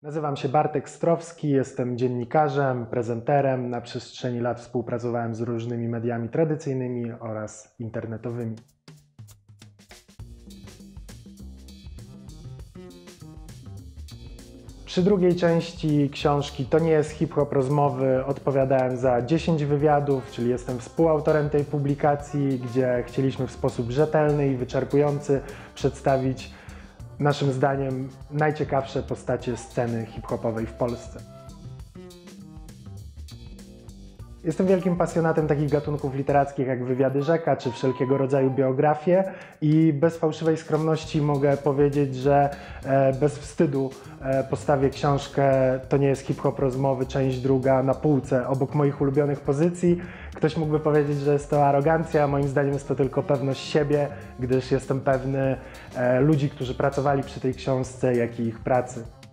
Nazywam się Bartek Strowski, jestem dziennikarzem, prezenterem. Na przestrzeni lat współpracowałem z różnymi mediami tradycyjnymi oraz internetowymi. Przy drugiej części książki To nie jest hip-hop rozmowy odpowiadałem za 10 wywiadów, czyli jestem współautorem tej publikacji, gdzie chcieliśmy w sposób rzetelny i wyczerpujący przedstawić naszym zdaniem najciekawsze postacie sceny hip-hopowej w Polsce. Jestem wielkim pasjonatem takich gatunków literackich jak wywiady rzeka czy wszelkiego rodzaju biografie i bez fałszywej skromności mogę powiedzieć, że bez wstydu postawię książkę To nie jest hip-hop rozmowy, część druga na półce obok moich ulubionych pozycji. Ktoś mógłby powiedzieć, że jest to arogancja, moim zdaniem jest to tylko pewność siebie, gdyż jestem pewny ludzi, którzy pracowali przy tej książce, jak i ich pracy.